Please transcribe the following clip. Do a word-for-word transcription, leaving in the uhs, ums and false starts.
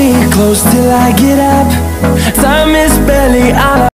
close till I get up. Time is barely on our